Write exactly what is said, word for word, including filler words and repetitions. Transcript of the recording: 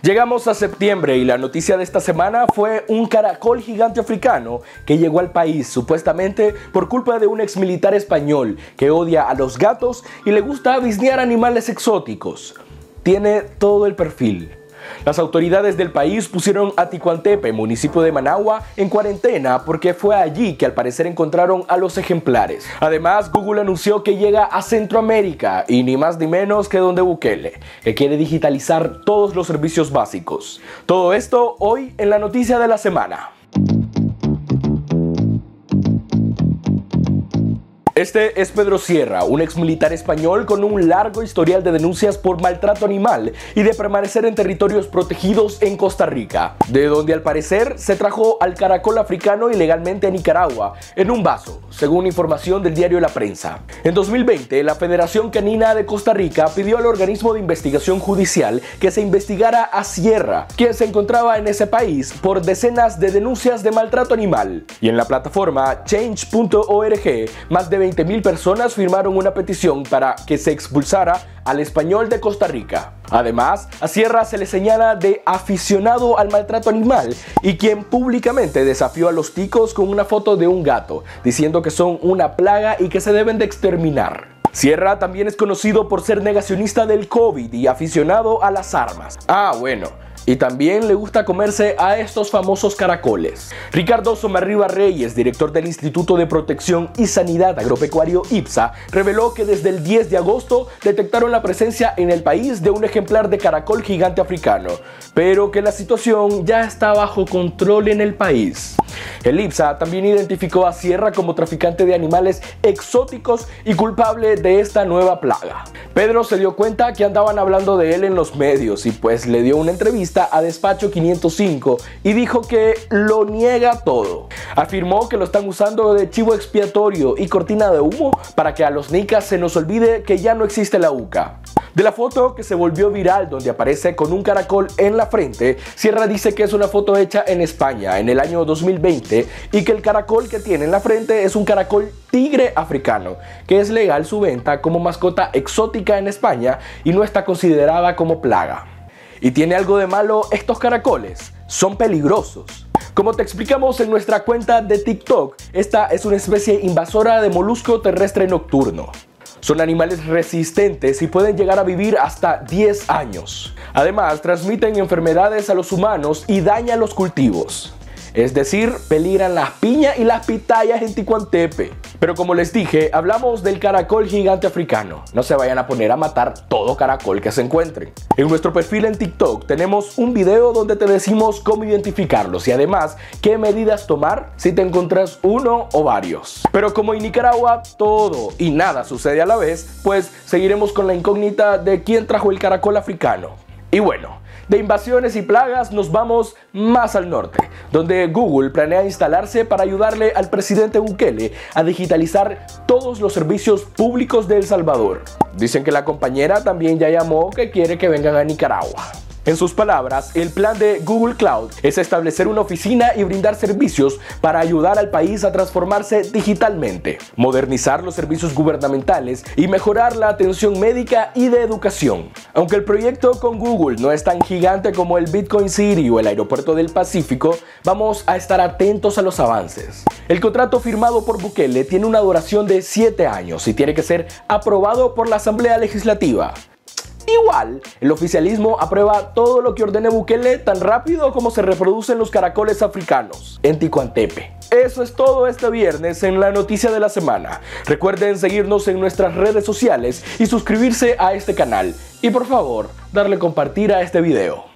Llegamos a septiembre y la noticia de esta semana fue un caracol gigante africano que llegó al país supuestamente por culpa de un ex militar español que odia a los gatos y le gusta avisnear animales exóticos. Tiene todo el perfil. Las autoridades del país pusieron a Ticuantepe, municipio de Managua, en cuarentena porque fue allí que al parecer encontraron a los ejemplares. Además, Google anunció que llega a Centroamérica y ni más ni menos que donde Bukele, que quiere digitalizar todos los servicios básicos. Todo esto hoy en la noticia de la semana. Este es Pedro Sierra, un ex militar español con un largo historial de denuncias por maltrato animal y de permanecer en territorios protegidos en Costa Rica, de donde al parecer se trajo al caracol africano ilegalmente a Nicaragua en un vaso, según información del diario La Prensa. En dos mil veinte, la Federación Canina de Costa Rica pidió al organismo de investigación judicial que se investigara a Sierra, quien se encontraba en ese país por decenas de denuncias de maltrato animal. Y en la plataforma change punto org, más de veinte mil personas firmaron una petición para que se expulsara al español de Costa Rica. Además, a Sierra se le señala de aficionado al maltrato animal y quien públicamente desafió a los ticos con una foto de un gato, diciendo que son una plaga y que se deben de exterminar. Sierra también es conocido por ser negacionista del COVID y aficionado a las armas. Ah, bueno. Y también le gusta comerse a estos famosos caracoles. Ricardo Somarriba Reyes, director del Instituto de Protección y Sanidad Agropecuario IPSA, reveló que desde el diez de agosto detectaron la presencia en el país de un ejemplar de caracol gigante africano, pero que la situación ya está bajo control en el país. El IPSA también identificó a Sierra como traficante de animales exóticos y culpable de esta nueva plaga. Pedro se dio cuenta que andaban hablando de él en los medios y pues le dio una entrevista a Despacho quinientos cinco y dijo que lo niega todo. Afirmó que lo están usando de chivo expiatorio y cortina de humo para que a los nicas se nos olvide que ya no existe la U C A. De la foto que se volvió viral donde aparece con un caracol en la frente, Sierra dice que es una foto hecha en España en el año dos mil veinte y que el caracol que tiene en la frente es un caracol tigre africano, que es legal su venta como mascota exótica en España y no está considerada como plaga. ¿Y tiene algo de malo estos caracoles? Son peligrosos. Como te explicamos en nuestra cuenta de TikTok, esta es una especie invasora de molusco terrestre nocturno. Son animales resistentes y pueden llegar a vivir hasta diez años. Además, transmiten enfermedades a los humanos y dañan los cultivos. Es decir, peligran las piñas y las pitayas en Ticuantepe. Pero como les dije, hablamos del caracol gigante africano. No se vayan a poner a matar todo caracol que se encuentren. En nuestro perfil en TikTok tenemos un video donde te decimos cómo identificarlos y además qué medidas tomar si te encuentras uno o varios. Pero como en Nicaragua todo y nada sucede a la vez, pues seguiremos con la incógnita de quién trajo el caracol africano. Y bueno, de invasiones y plagas nos vamos más al norte, donde Google planea instalarse para ayudarle al presidente Bukele a digitalizar todos los servicios públicos de El Salvador. Dicen que la compañera también ya llamó que quiere que vengan a Nicaragua. En sus palabras, el plan de Google Cloud es establecer una oficina y brindar servicios para ayudar al país a transformarse digitalmente, modernizar los servicios gubernamentales y mejorar la atención médica y de educación. Aunque el proyecto con Google no es tan gigante como el Bitcoin City o el Aeropuerto del Pacífico, vamos a estar atentos a los avances. El contrato firmado por Bukele tiene una duración de siete años y tiene que ser aprobado por la Asamblea Legislativa. Igual, el oficialismo aprueba todo lo que ordene Bukele tan rápido como se reproducen los caracoles africanos en Ticuantepe. Eso es todo este viernes en la noticia de la semana. Recuerden seguirnos en nuestras redes sociales y suscribirse a este canal. Y por favor, darle compartir a este video.